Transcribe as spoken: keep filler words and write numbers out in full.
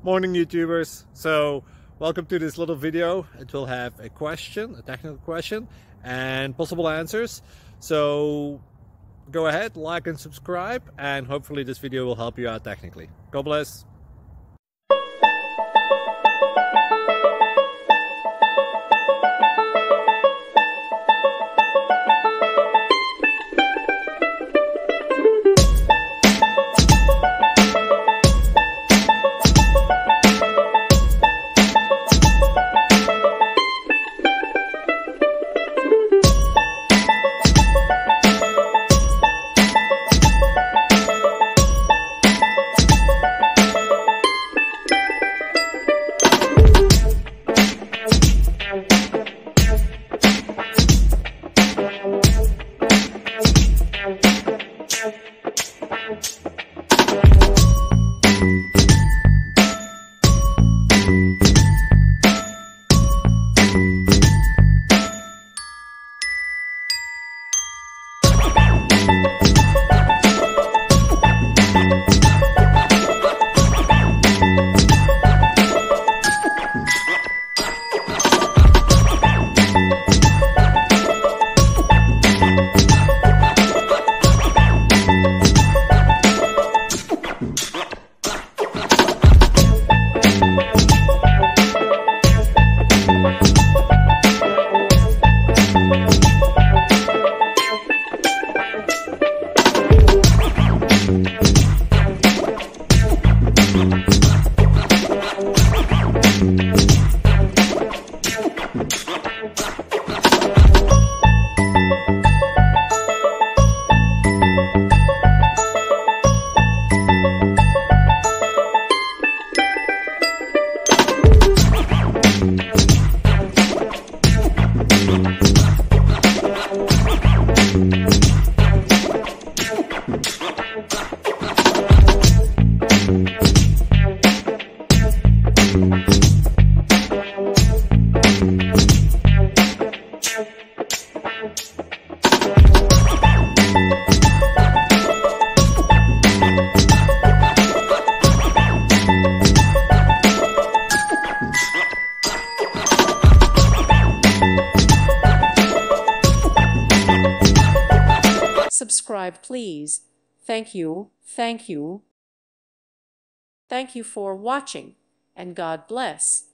Morning YouTubers. So welcome to this little video. It will have a question, a technical question, and possible answers. So go ahead, like and subscribe, and hopefully this video will help you out technically. God bless. Subscribe, please. Thank you, thank you. Thank you for watching, and God bless.